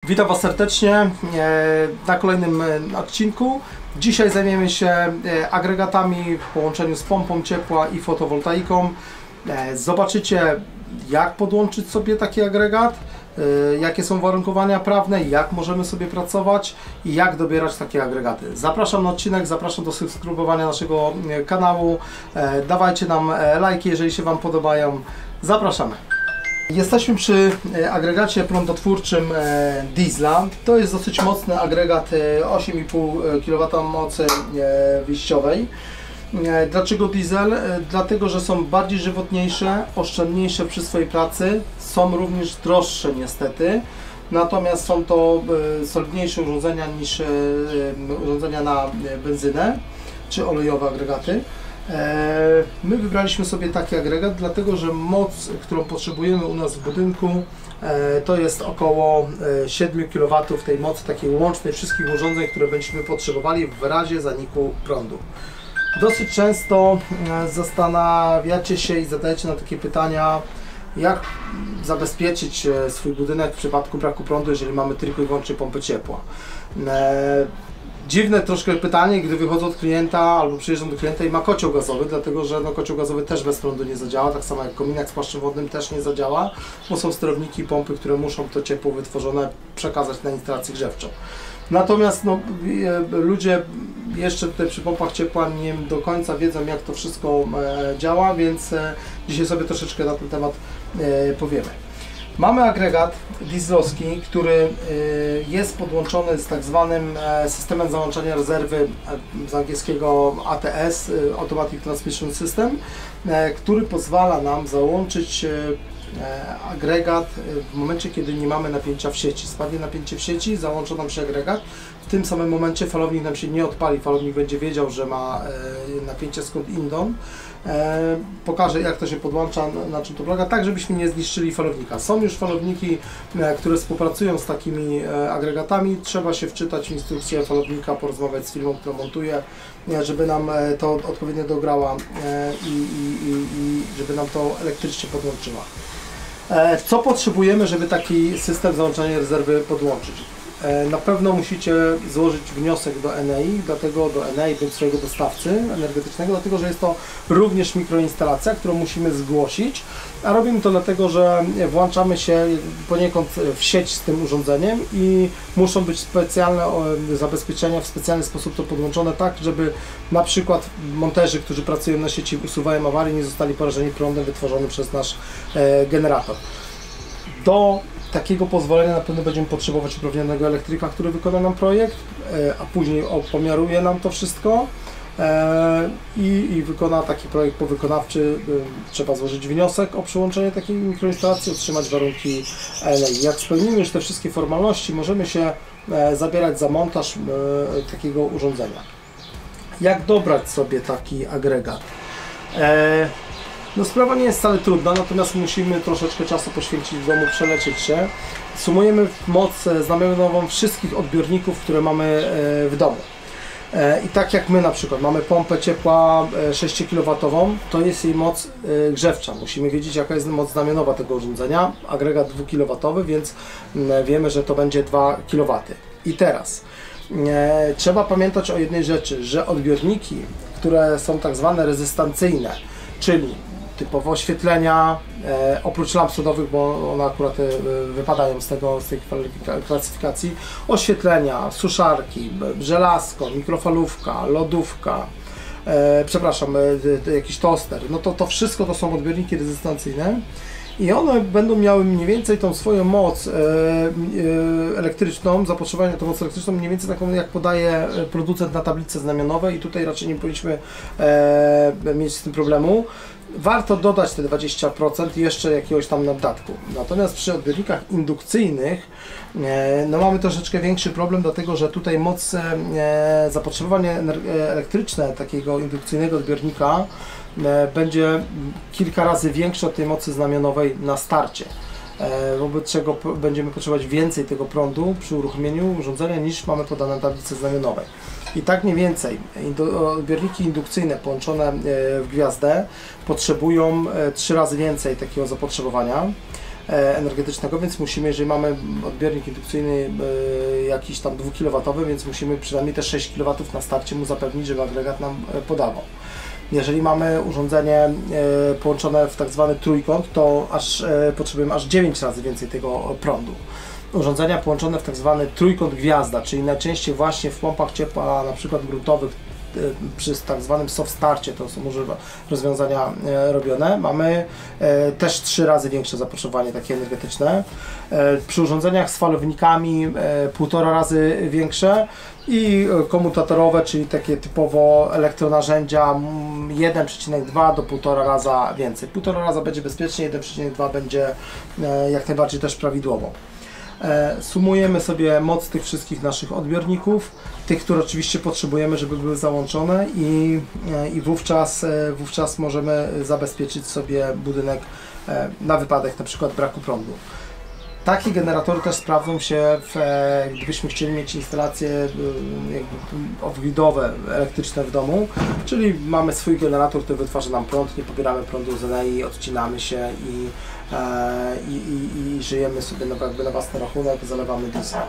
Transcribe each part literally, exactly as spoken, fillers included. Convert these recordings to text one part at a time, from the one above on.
Witam Was serdecznie na kolejnym odcinku. Dzisiaj zajmiemy się agregatami w połączeniu z pompą ciepła i fotowoltaiką. Zobaczycie, jak podłączyć sobie taki agregat, jakie są uwarunkowania prawne, jak możemy sobie pracować i jak dobierać takie agregaty. Zapraszam na odcinek, zapraszam do subskrybowania naszego kanału. Dawajcie nam lajki, jeżeli się Wam podobają. Zapraszamy. Jesteśmy przy agregacie prądotwórczym Diesla. To jest dosyć mocny agregat, osiem i pół kilowata mocy wyjściowej. Dlaczego diesel? Dlatego, że są bardziej żywotniejsze, oszczędniejsze przy swojej pracy, są również droższe niestety, natomiast są to solidniejsze urządzenia niż urządzenia na benzynę czy olejowe agregaty. My wybraliśmy sobie taki agregat, dlatego że moc, którą potrzebujemy u nas w budynku, to jest około siedem kilowatów tej mocy takiej łącznej wszystkich urządzeń, które będziemy potrzebowali w razie zaniku prądu. Dosyć często zastanawiacie się i zadajecie nam takie pytania, jak zabezpieczyć swój budynek w przypadku braku prądu, jeżeli mamy tylko i wyłącznie pompę ciepła. Dziwne troszkę pytanie, gdy wychodzę od klienta albo przyjeżdżam do klienta i ma kocioł gazowy, dlatego że no, kocioł gazowy też bez prądu nie zadziała, tak samo jak kominek z płaszczem wodnym też nie zadziała, bo są sterowniki i pompy, które muszą to ciepło wytworzone przekazać na instalację grzewczą. Natomiast no, ludzie jeszcze tutaj przy pompach ciepła nie do końca wiedzą, jak to wszystko e, działa, więc e, dzisiaj sobie troszeczkę na ten temat e, powiemy. Mamy agregat dieslowski, który jest podłączony z tak zwanym systemem załączania rezerwy, z angielskiego A T S, Automatic Transmission System, który pozwala nam załączyć agregat w momencie, kiedy nie mamy napięcia w sieci. Spadnie napięcie w sieci, załącza nam się agregat. W tym samym momencie falownik nam się nie odpali, falownik będzie wiedział, że ma napięcie skąd indą. Pokażę, jak to się podłącza, na czym to polega, tak żebyśmy nie zniszczyli falownika. Są już falowniki, które współpracują z takimi agregatami. Trzeba się wczytać w instrukcję falownika, porozmawiać z firmą, która montuje, żeby nam to odpowiednio dograła i, i, i, i żeby nam to elektrycznie podłączyła. Co potrzebujemy, żeby taki system załączania rezerwy podłączyć? Na pewno musicie złożyć wniosek do N E I, dlatego do N E I bądź swojego dostawcy energetycznego, dlatego że jest to również mikroinstalacja, którą musimy zgłosić, a robimy to dlatego, że włączamy się poniekąd w sieć z tym urządzeniem i muszą być specjalne zabezpieczenia, w specjalny sposób to podłączone, tak żeby na przykład monterzy, którzy pracują na sieci, usuwają awarii, nie zostali porażeni prądem wytworzonym przez nasz generator. Do takiego pozwolenia na pewno będziemy potrzebować uprawnionego elektryka, który wykona nam projekt, a później pomiaruje nam to wszystko i, i wykona taki projekt powykonawczy. Trzeba złożyć wniosek o przyłączenie takiej mikroinstalacji, otrzymać warunki N E I. Jak spełnimy już te wszystkie formalności, możemy się zabierać za montaż takiego urządzenia. Jak dobrać sobie taki agregat? No sprawa nie jest wcale trudna, natomiast musimy troszeczkę czasu poświęcić w domu, przelecieć się. Sumujemy moc znamionową wszystkich odbiorników, które mamy w domu. I tak jak my na przykład mamy pompę ciepła sześciokilowatową, to jest jej moc grzewcza. Musimy wiedzieć, jaka jest moc znamionowa tego urządzenia. Agregat dwukilowatowy, więc wiemy, że to będzie dwa kilowaty. I teraz trzeba pamiętać o jednej rzeczy, że odbiorniki, które są tak zwane rezystancyjne, czyli typowo oświetlenia, e, oprócz lamp sodowych, bo one akurat e, wypadają z, tego, z tej klasyfikacji, oświetlenia, suszarki, żelazko, mikrofalówka, lodówka, e, przepraszam, e, jakiś toster, no to to wszystko to są odbiorniki rezystancyjne i one będą miały mniej więcej tą swoją moc e, e, elektryczną, zapotrzebowanie na tą moc elektryczną mniej więcej taką, jak podaje producent na tablicy znamionowej i tutaj raczej nie powinniśmy e, mieć z tym problemu. Warto dodać te dwadzieścia procent jeszcze jakiegoś tam naddatku. Natomiast przy odbiornikach indukcyjnych e, no mamy troszeczkę większy problem, dlatego że tutaj moc, e, zapotrzebowanie elektryczne takiego indukcyjnego odbiornika e, będzie kilka razy większe od tej mocy znamionowej na starcie. E, wobec czego będziemy potrzebować więcej tego prądu przy uruchomieniu urządzenia niż mamy podane na tablicy znamionowej. I tak mniej więcej odbiorniki indukcyjne połączone w gwiazdę potrzebują trzy razy więcej takiego zapotrzebowania. energetycznego, więc musimy, jeżeli mamy odbiornik indukcyjny jakiś tam dwukilowatowy, więc musimy przynajmniej te sześć kilowatów na starcie mu zapewnić, żeby agregat nam podawał. Jeżeli mamy urządzenie połączone w tak zwany trójkąt, to aż potrzebujemy aż dziewięć razy więcej tego prądu. Urządzenia połączone w tak zwany trójkąt gwiazda, czyli najczęściej właśnie w pompach ciepła, na przykład gruntowych, przy tak zwanym soft starcie, to są może rozwiązania robione, mamy też trzy razy większe zapotrzebowanie takie energetyczne. Przy urządzeniach z falownikami półtora razy większe i komutatorowe, czyli takie typowo elektronarzędzia jeden przecinek dwa do półtora raza więcej. półtora raza będzie bezpiecznie, jeden przecinek dwa będzie jak najbardziej też prawidłowo. Sumujemy sobie moc tych wszystkich naszych odbiorników, tych, które oczywiście potrzebujemy, żeby były załączone i, i wówczas, wówczas możemy zabezpieczyć sobie budynek na wypadek na przykład braku prądu. Takie generatory też sprawdzą się, w, gdybyśmy chcieli mieć instalacje off-gridowe, elektryczne w domu, czyli mamy swój generator, który wytwarza nam prąd, nie pobieramy prądu z Enei, odcinamy się i, i, i, i żyjemy sobie na, jakby na własny rachunek, zalewamy diesla.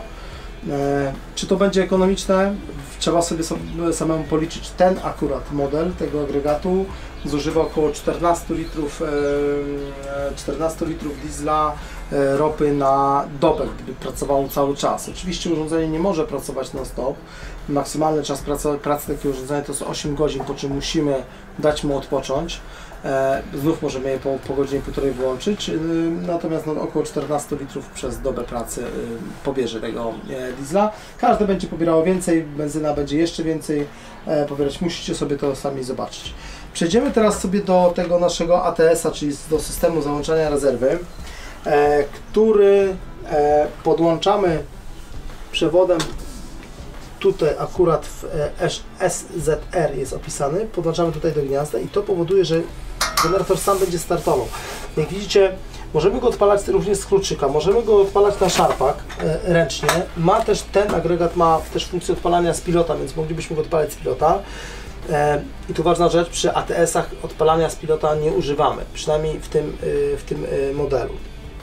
Czy to będzie ekonomiczne? Trzeba sobie, sobie samemu policzyć. Ten akurat model tego agregatu zużywa około czternaście litrów, czternaście litrów diesla, ropy na dobę, gdyby pracowało cały czas. Oczywiście urządzenie nie może pracować non-stop. Maksymalny czas pracy, pracy takiego urządzenia to jest osiem godzin, po czym musimy dać mu odpocząć. E, znów możemy je po, po godzinie półtorej wyłączyć, y, natomiast no, około czternaście litrów przez dobę pracy y, pobierze tego e, diesla. Każde będzie pobierało więcej, benzyna będzie jeszcze więcej e, pobierać. Musicie sobie to sami zobaczyć. Przejdziemy teraz sobie do tego naszego A T S-a, czyli do systemu załączania rezerwy, e, który e, podłączamy przewodem. Tutaj akurat w S Z R jest opisany, podłączamy tutaj do gniazda i to powoduje, że generator sam będzie startował. Jak widzicie, możemy go odpalać również z kluczyka, możemy go odpalać na szarpak e, ręcznie. Ma też, ten agregat ma też funkcję odpalania z pilota, więc moglibyśmy go odpalać z pilota. E, I tu ważna rzecz, przy A T S-ach odpalania z pilota nie używamy, przynajmniej w tym, e, w tym e, modelu.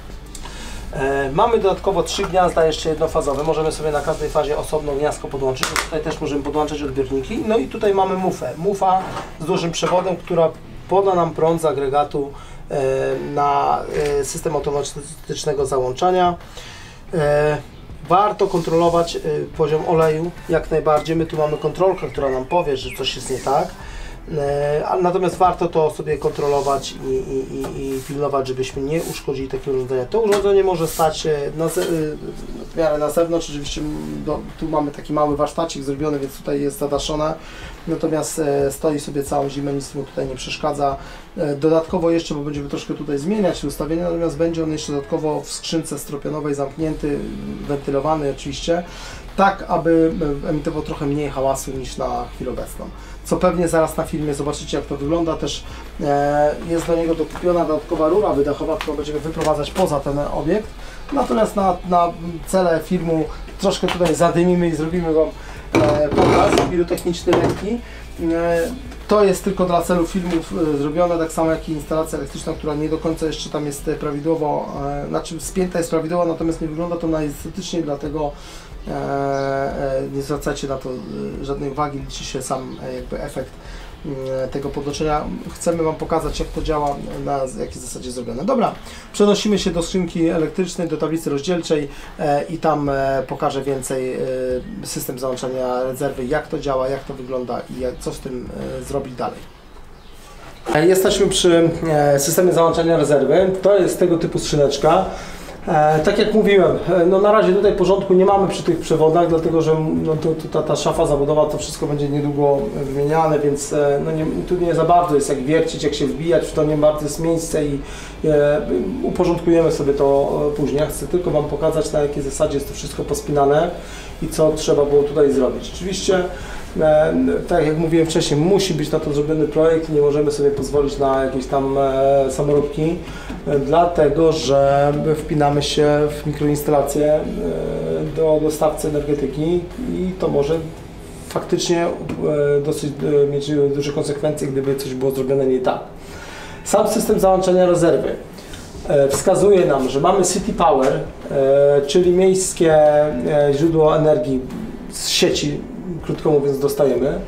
E, mamy dodatkowo trzy gniazda jeszcze jednofazowe, możemy sobie na każdej fazie osobno gniazdko podłączyć. Tutaj też możemy podłączać odbiorniki. No i tutaj mamy mufę. Mufa z dużym przewodem, która poda nam prąd z agregatu e, na e, system automatycznego załączania. E, warto kontrolować e, poziom oleju jak najbardziej. My tu mamy kontrolkę, która nam powie, że coś jest nie tak. Natomiast warto to sobie kontrolować i, i, i, i pilnować, żebyśmy nie uszkodzili takiego urządzenia. To urządzenie może stać na, w miarę na zewnątrz, oczywiście do, tu mamy taki mały warsztacik zrobiony, więc tutaj jest zadaszone, natomiast stoi sobie całą zimę, nic mu tutaj nie przeszkadza. Dodatkowo jeszcze, bo będziemy troszkę tutaj zmieniać ustawienia, natomiast będzie on jeszcze dodatkowo w skrzynce stropionowej zamknięty, wentylowany oczywiście, tak aby emitował trochę mniej hałasu niż na chwilę obecną. Co pewnie zaraz na filmie zobaczycie, jak to wygląda. Też e, jest do niego dokupiona dodatkowa rura wydechowa, którą będziemy wyprowadzać poza ten obiekt. Natomiast na, na cele filmu troszkę tutaj zadymimy i zrobimy Wam e, pokaz pirotechniczny lekki. E, to jest tylko dla celu filmów e, zrobione, tak samo jak i instalacja elektryczna, która nie do końca jeszcze tam jest prawidłowo, e, znaczy spięta jest prawidłowo, natomiast nie wygląda to najestetycznie, dlatego nie zwracajcie na to żadnej uwagi, liczy się sam jakby efekt tego podłączenia. Chcemy Wam pokazać, jak to działa, na jakiej zasadzie zrobione. Dobra, przenosimy się do skrzynki elektrycznej, do tablicy rozdzielczej i tam pokażę więcej system załączania rezerwy, jak to działa, jak to wygląda i jak, co z tym zrobić dalej. Jesteśmy przy systemie załączania rezerwy. To jest tego typu skrzyneczka. E, tak jak mówiłem, no na razie tutaj porządku nie mamy przy tych przewodach, dlatego że no to, to, ta, ta szafa zawodowa, to wszystko będzie niedługo wymieniane, więc e, no nie, tu nie za bardzo jest jak wiercić, jak się wbijać, w to nie bardzo jest miejsce i e, uporządkujemy sobie to później. Ja chcę tylko Wam pokazać, na jakiej zasadzie jest to wszystko pospinane i co trzeba było tutaj zrobić. Oczywiście, e, tak jak mówiłem wcześniej, musi być na to zrobiony projekt i nie możemy sobie pozwolić na jakieś tam e, samoróbki, e, dlatego że wpinamy się w mikroinstalację e, do dostawcy energetyki i to może faktycznie e, dosyć e, mieć duże konsekwencje, gdyby coś było zrobione nie tak. Sam system załączania rezerwy. wskazuje nam, że mamy City Power, czyli miejskie źródło energii z sieci, krótko mówiąc, dostajemy.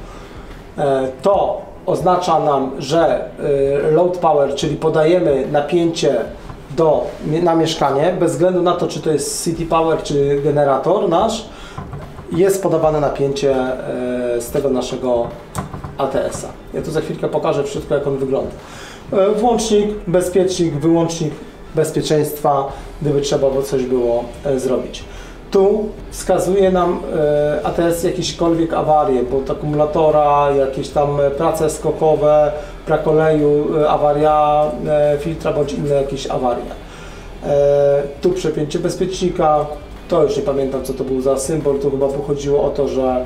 To oznacza nam, że Load Power, czyli podajemy napięcie do, na mieszkanie, bez względu na to, czy to jest City Power, czy generator nasz, jest podawane napięcie z tego naszego A T S a. Ja tu za chwilkę pokażę w środku, jak on wygląda. Włącznik, bezpiecznik, wyłącznik bezpieczeństwa, gdyby trzeba by coś było zrobić. Tu wskazuje nam A T S jakiekolwiek awarie, błąd akumulatora, jakieś tam prace skokowe, brak oleju, awaria filtra bądź inne jakieś awarie. Tu przepięcie bezpiecznika, to już nie pamiętam, co to był za symbol, to chyba pochodziło o to, że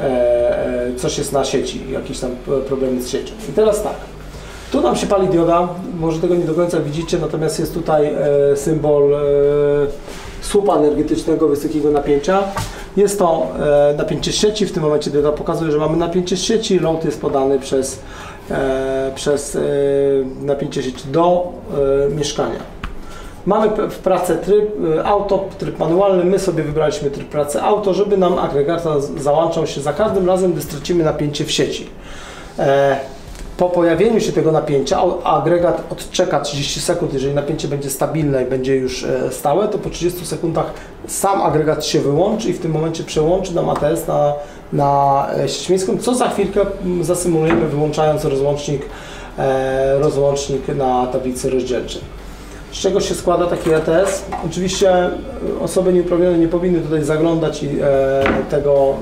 coś jest na sieci, jakieś tam problemy z siecią. I teraz tak, tu nam się pali dioda, może tego nie do końca widzicie, natomiast jest tutaj symbol słupa energetycznego wysokiego napięcia. Jest to e, napięcie sieci, w tym momencie dioda pokazuje, że mamy napięcie sieci, load jest podany przez, e, przez e, napięcie sieci do e, mieszkania. Mamy w pracy tryb e, auto, tryb manualny, my sobie wybraliśmy tryb pracy auto, żeby nam agregat załączał się za każdym razem, gdy stracimy napięcie w sieci. E, Po pojawieniu się tego napięcia agregat odczeka trzydzieści sekund, jeżeli napięcie będzie stabilne i będzie już stałe, to po trzydziestu sekundach sam agregat się wyłączy i w tym momencie przełączy nam A T S na, na sieć miejską, co za chwilkę zasymulujemy, wyłączając rozłącznik, e, rozłącznik na tablicy rozdzielczej. Z czego się składa taki A T S? Oczywiście osoby nieuprawnione nie powinny tutaj zaglądać i e, tego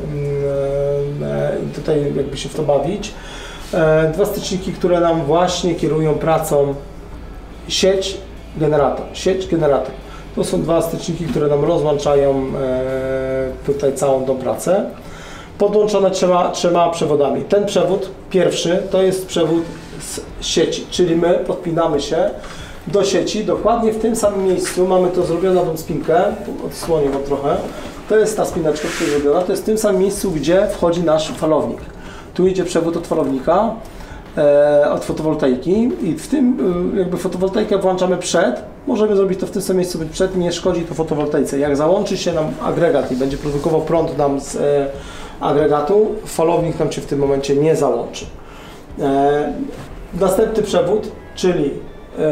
e, tutaj jakby się w to bawić. Dwa styczniki, które nam właśnie kierują pracą sieć, generator. Sieć, generator. To są dwa styczniki, które nam rozłączają tutaj całą tą pracę. Podłączone trzema, trzema przewodami. Ten przewód pierwszy to jest przewód z sieci, czyli my podpinamy się do sieci, dokładnie w tym samym miejscu. Mamy to zrobioną tą spinkę, odsłonię go trochę. To jest ta spineczka, która jest zrobiona, to jest w tym samym miejscu, gdzie wchodzi nasz falownik. Tu idzie przewód od falownika, e, od fotowoltaiki i w tym e, jakby fotowoltaikę włączamy przed, możemy zrobić to w tym samym miejscu przed, nie szkodzi to fotowoltaice. Jak załączy się nam agregat i będzie produkował prąd nam z e, agregatu, falownik nam się w tym momencie nie załączy. E, następny przewód, czyli e,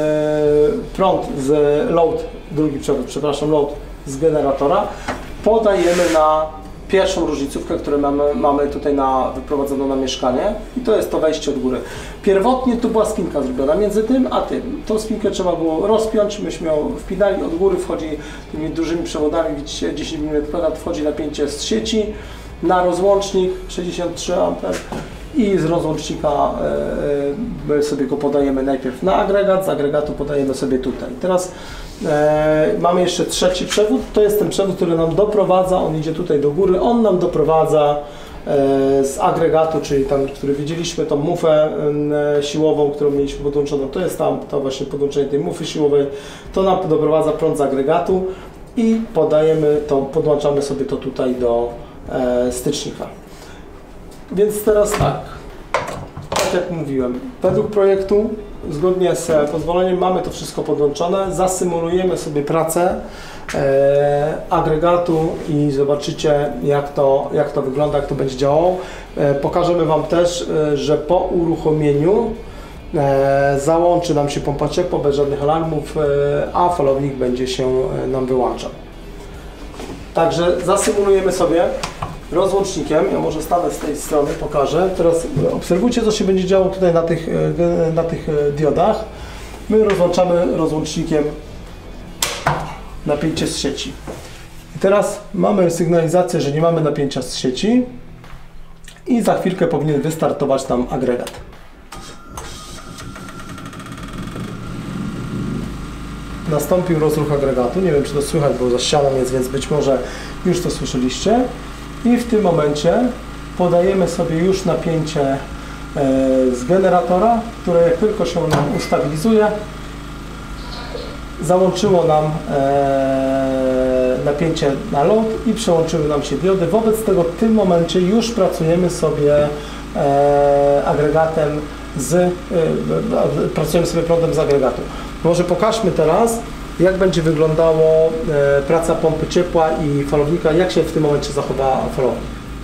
prąd z load, drugi przewód, przepraszam, load z generatora, podajemy na pierwszą różnicówkę, którą mamy, mamy tutaj na, wyprowadzoną na mieszkanie i to jest to wejście od góry. Pierwotnie tu była spinka zrobiona między tym a tym. Tą spinkę trzeba było rozpiąć, myśmy ją wpinali, od góry wchodzi tymi dużymi przewodami, widzicie dziesięć milimetrów kwadrat, wchodzi napięcie z sieci na rozłącznik sześćdziesiąt trzy ampery i z rozłącznika my yy, sobie go podajemy najpierw na agregat, z agregatu podajemy sobie tutaj. Teraz E, mamy jeszcze trzeci przewód, to jest ten przewód, który nam doprowadza, on idzie tutaj do góry, on nam doprowadza e, z agregatu, czyli tam, który widzieliśmy, tą mufę e, siłową, którą mieliśmy podłączoną, to jest tam to właśnie podłączenie tej mufy siłowej, to nam doprowadza prąd z agregatu i podajemy to, podłączamy sobie to tutaj do e, stycznika. Więc teraz tak, tak jak mówiłem, według projektu, zgodnie z pozwoleniem mamy to wszystko podłączone, zasymulujemy sobie pracę e, agregatu i zobaczycie jak to, jak to wygląda, jak to będzie działało. E, pokażemy Wam też, e, że po uruchomieniu e, załączy nam się pompa ciepła bez żadnych alarmów, e, a falownik będzie się e, nam wyłączał. Także zasymulujemy sobie rozłącznikiem, ja może stanę z tej strony, pokażę. Teraz obserwujcie, co się będzie działo tutaj na tych, na tych diodach. My rozłączamy rozłącznikiem napięcie z sieci. I teraz mamy sygnalizację, że nie mamy napięcia z sieci i za chwilkę powinien wystartować nam agregat. Nastąpił rozruch agregatu, nie wiem, czy to słychać, bo za ścianą jest, więc być może już to słyszeliście. I w tym momencie podajemy sobie już napięcie z generatora, które jak tylko się nam ustabilizuje, załączyło nam napięcie na load i przełączyły nam się diody. Wobec tego w tym momencie już pracujemy sobie agregatem z, pracujemy sobie prądem z agregatu. Może pokażmy teraz, jak będzie wyglądało e, praca pompy ciepła i falownika, jak się w tym momencie zachowa falownik.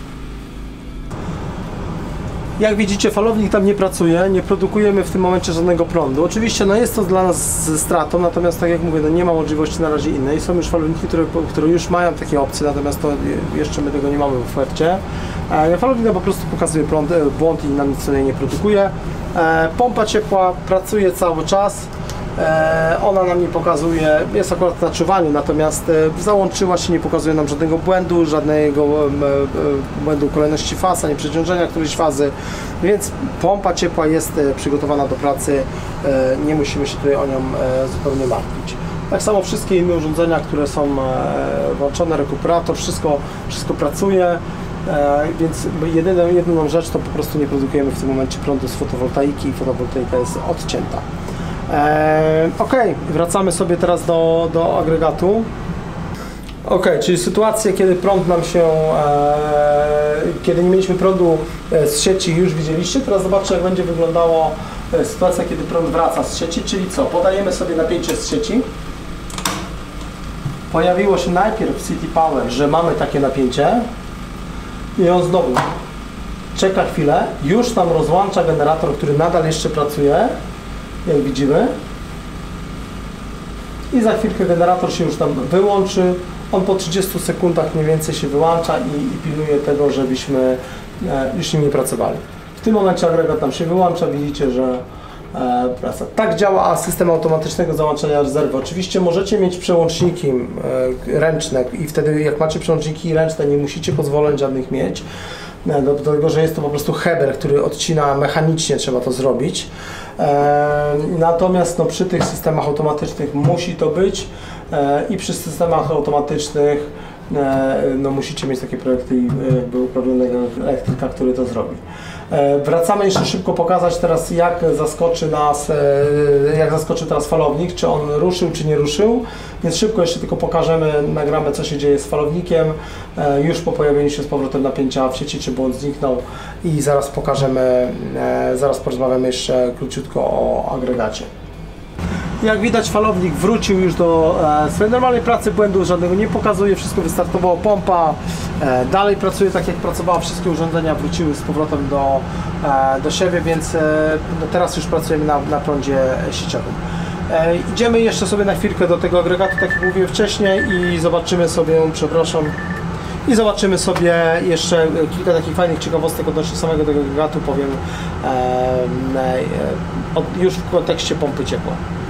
Jak widzicie, falownik tam nie pracuje, nie produkujemy w tym momencie żadnego prądu. Oczywiście no jest to dla nas ze stratą, natomiast tak jak mówię, no nie ma możliwości na razie innej. Są już falowniki, które, które już mają takie opcje, natomiast to jeszcze my tego nie mamy w ofercie. E, falownik no, po prostu pokazuje prąd, błąd i nam nic nie produkuje. E, pompa ciepła pracuje cały czas. Ona nam nie pokazuje, jest akurat na czuwaniu, natomiast załączyła się, nie pokazuje nam żadnego błędu, żadnego błędu kolejności faz, ani przeciążenia którejś fazy, więc pompa ciepła jest przygotowana do pracy, nie musimy się tutaj o nią zupełnie martwić. Tak samo wszystkie inne urządzenia, które są włączone, rekuperator, wszystko, wszystko pracuje, więc jedyną, jedyną rzecz to po prostu nie produkujemy w tym momencie prądu z fotowoltaiki i fotowoltaika jest odcięta. Eee, ok, wracamy sobie teraz do, do agregatu. Ok, czyli sytuację, kiedy prąd nam się, e, kiedy nie mieliśmy prądu z sieci, już widzieliście. Teraz zobaczcie, jak będzie wyglądała sytuacja, kiedy prąd wraca z sieci, czyli co? Podajemy sobie napięcie z sieci. Pojawiło się najpierw w City Power, że mamy takie napięcie i on znowu czeka chwilę, już tam rozłącza generator, który nadal jeszcze pracuje, jak widzimy, i za chwilkę generator się już tam wyłączy. On po trzydziestu sekundach mniej więcej się wyłącza i, i pilnuje tego, żebyśmy e, już nim nie pracowali. W tym momencie agregat nam się wyłącza, widzicie, że e, praca. Tak działa system automatycznego załączania rezerwy. Oczywiście możecie mieć przełączniki e, ręczne i wtedy jak macie przełączniki ręczne, nie musicie pozwoleń żadnych mieć. Do, do tego, że jest to po prostu heber, który odcina mechanicznie, trzeba to zrobić. E, natomiast no, przy tych systemach automatycznych musi to być e, i przy systemach automatycznych e, no, musicie mieć takie projekty jakby uprawnionego elektryka, który to zrobi. E, wracamy jeszcze szybko pokazać teraz, jak zaskoczy nas, e, jak zaskoczy teraz falownik, czy on ruszył, czy nie ruszył. Więc szybko jeszcze tylko pokażemy, nagramy, co się dzieje z falownikiem e, już po pojawieniu się z powrotem napięcia w sieci, czy błąd zniknął, i zaraz pokażemy, e, zaraz porozmawiamy jeszcze króciutko o agregacie. Jak widać, falownik wrócił już do e, swojej normalnej pracy, błędu żadnego nie pokazuje, wszystko wystartowało, pompa e, dalej pracuje tak jak pracowała, wszystkie urządzenia wróciły z powrotem do, e, do siebie, więc e, no teraz już pracujemy na, na prądzie sieciowym. E, idziemy jeszcze sobie na chwilkę do tego agregatu, tak jak mówiłem wcześniej, i zobaczymy sobie, przepraszam, i zobaczymy sobie jeszcze kilka takich fajnych ciekawostek odnośnie samego tego agregatu, powiem e, e, od, już w kontekście pompy ciepła.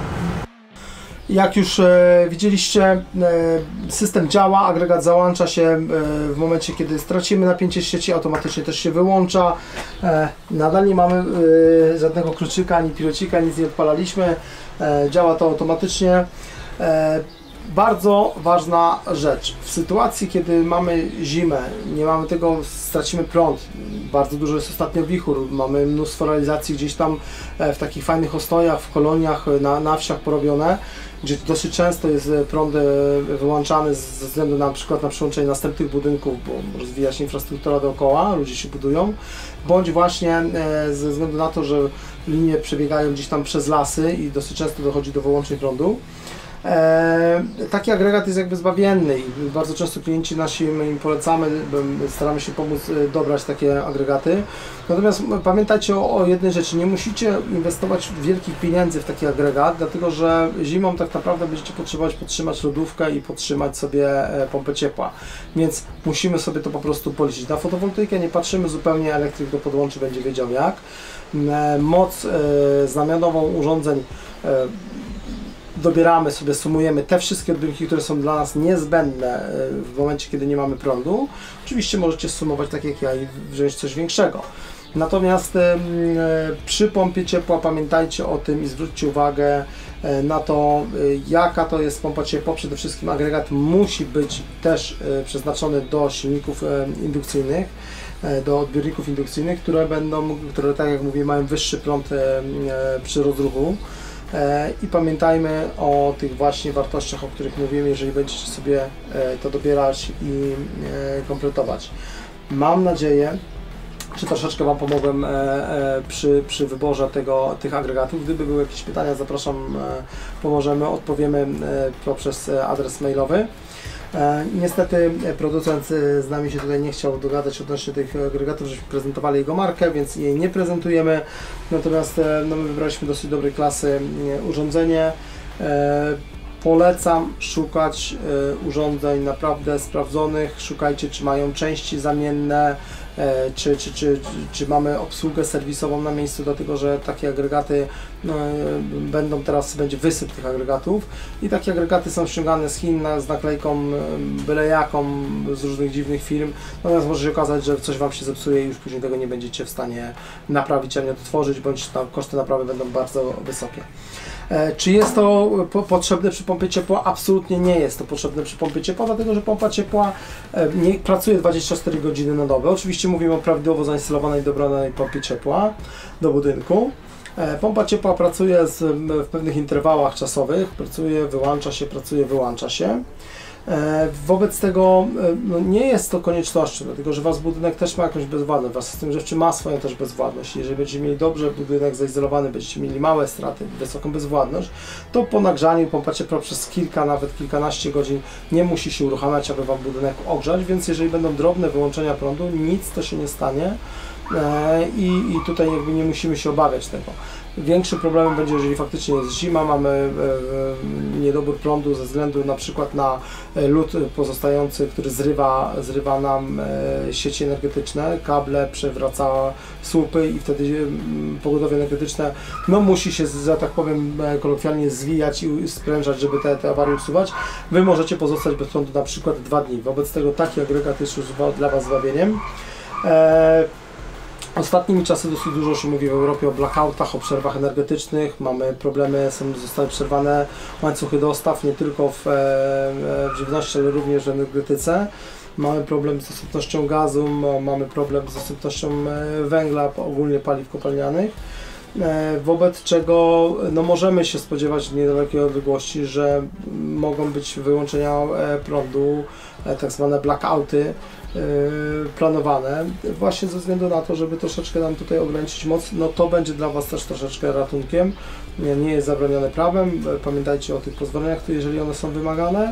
Jak już e, widzieliście, e, system działa, agregat załącza się e, w momencie, kiedy stracimy napięcie sieci, automatycznie też się wyłącza. E, nadal nie mamy e, żadnego kluczyka, ani pilocika, nic nie odpalaliśmy. E, działa to automatycznie. E, Bardzo ważna rzecz. W sytuacji, kiedy mamy zimę, nie mamy tego, stracimy prąd, bardzo dużo jest ostatnio wichur, mamy mnóstwo realizacji gdzieś tam w takich fajnych ostojach, w koloniach, na, na wsiach porobione, gdzie dosyć często jest prąd wyłączany ze względu na przykład na przyłączenie następnych budynków, bo rozwija się infrastruktura dookoła, ludzie się budują, bądź właśnie ze względu na to, że linie przebiegają gdzieś tam przez lasy i dosyć często dochodzi do wyłączeń prądu. E, taki agregat jest jakby zbawienny i bardzo często klienci nasi, my im polecamy, staramy się pomóc dobrać takie agregaty. Natomiast pamiętajcie o, o jednej rzeczy, nie musicie inwestować wielkich pieniędzy w taki agregat, dlatego że zimą tak naprawdę będziecie potrzebować podtrzymać lodówkę i podtrzymać sobie pompę ciepła, więc musimy sobie to po prostu policzyć. Na fotowoltaikę nie patrzymy zupełnie, elektryk do podłączy będzie wiedział jak. Moc e, znamionową urządzeń e, dobieramy sobie, sumujemy te wszystkie odbiorniki, które są dla nas niezbędne w momencie, kiedy nie mamy prądu. Oczywiście możecie sumować tak jak ja i wziąć coś większego. Natomiast e, przy pompie ciepła pamiętajcie o tym i zwróćcie uwagę e, na to, e, jaka to jest pompa ciepła. Przede wszystkim agregat musi być też e, przeznaczony do silników e, indukcyjnych, e, do odbiorników indukcyjnych, które będą, które tak jak mówię, mają wyższy prąd e, e, przy rozruchu. I pamiętajmy o tych właśnie wartościach, o których mówiłem, jeżeli będziecie sobie to dobierać i kompletować. Mam nadzieję, czy troszeczkę Wam pomogłem e, e, przy, przy wyborze tego, tych agregatów. Gdyby były jakieś pytania, zapraszam, e, pomożemy, odpowiemy e, poprzez adres mailowy. E, niestety producent z nami się tutaj nie chciał dogadać odnośnie tych agregatów, żeśmy prezentowali jego markę, więc jej nie prezentujemy. Natomiast e, no, my wybraliśmy dosyć dobrej klasy e, urządzenie. E, Polecam szukać e, urządzeń naprawdę sprawdzonych. Szukajcie, czy mają części zamienne, e, czy, czy, czy, czy mamy obsługę serwisową na miejscu, dlatego że takie agregaty no, będą teraz, będzie wysyp tych agregatów i takie agregaty są ściągane z Chin z naklejką byle jaką z różnych dziwnych firm. Natomiast może się okazać, że coś Wam się zepsuje i już później tego nie będziecie w stanie naprawić ani odtworzyć, bądź tam koszty naprawy będą bardzo wysokie. Czy jest to po, potrzebne przy pompie ciepła? Absolutnie nie jest to potrzebne przy pompie ciepła, dlatego że pompa ciepła nie pracuje dwadzieścia cztery godziny na dobę. Oczywiście mówimy o prawidłowo zainstalowanej, dobranej pompie ciepła do budynku. Pompa ciepła pracuje z, w pewnych interwałach czasowych, pracuje, wyłącza się, pracuje, wyłącza się. Wobec tego no, nie jest to koniecznością, dlatego że Wasz budynek też ma jakąś bezwładność, Wasz system grzewczy ma swoją też bezwładność. Jeżeli będziecie mieli dobrze budynek zaizolowany, będziecie mieli małe straty, wysoką bezwładność, to po nagrzaniu pompa ciepła przez kilka, nawet kilkanaście godzin nie musi się uruchamiać, aby Wam budynek ogrzać, więc jeżeli będą drobne wyłączenia prądu, nic to się nie stanie. I, I tutaj jakby nie musimy się obawiać tego. Większym problemem będzie, jeżeli faktycznie jest zima, mamy e, e, niedobór prądu ze względu na przykład na lód pozostający, który zrywa, zrywa nam e, sieci energetyczne, kable, przewraca słupy i wtedy e, pogodowie energetyczne no musi się, że tak powiem kolokwialnie, zwijać i sprężać, żeby te, te awarie usuwać. Wy możecie pozostać bez prądu na przykład dwa dni. Wobec tego taki agregat jest już dla Was zbawieniem. E, Ostatnimi czasy dosyć dużo się mówi w Europie o blackoutach, o przerwach energetycznych. Mamy problemy, są, zostały przerwane łańcuchy dostaw nie tylko w, w żywności, ale również w energetyce. Mamy problem z dostępnością gazu, mamy problem z dostępnością węgla, ogólnie paliw kopalnianych. Wobec czego no, możemy się spodziewać w niedalekiej odległości, że mogą być wyłączenia prądu, tak zwane blackouty planowane, właśnie ze względu na to, żeby troszeczkę nam tutaj ograniczyć moc. No to będzie dla Was też troszeczkę ratunkiem, nie, nie jest zabronione prawem. Pamiętajcie o tych pozwoleniach, jeżeli one są wymagane.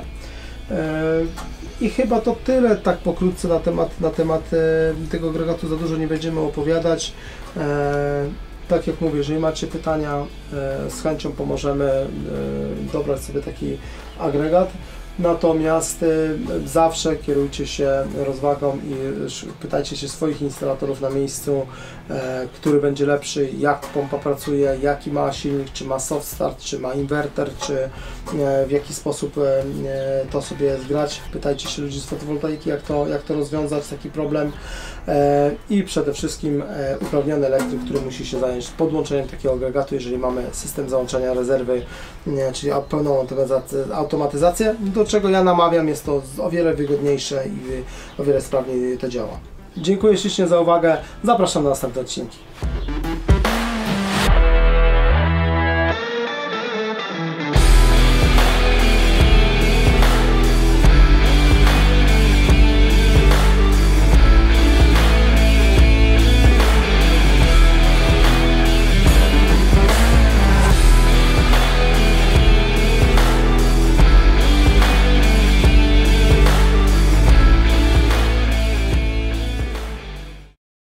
I chyba to tyle tak pokrótce na temat, na temat tego agregatu, za dużo nie będziemy opowiadać. Tak jak mówię, jeżeli macie pytania, z chęcią pomożemy dobrać sobie taki agregat. Natomiast y, zawsze kierujcie się rozwagą i pytajcie się swoich instalatorów na miejscu, e, który będzie lepszy, jak pompa pracuje, jaki ma silnik, czy ma soft start, czy ma inwerter, czy e, w jaki sposób e, to sobie zgrać. Pytajcie się ludzi z fotowoltaiki, jak to, jak to rozwiązać, taki problem. E, I przede wszystkim e, uprawniony elektryk, który musi się zająć podłączeniem takiego agregatu, jeżeli mamy system załączania rezerwy, nie, czyli pełną automatyzację, do czego ja namawiam, jest to o wiele wygodniejsze i o wiele sprawniej to działa. Dziękuję ślicznie za uwagę, zapraszam na następne odcinki.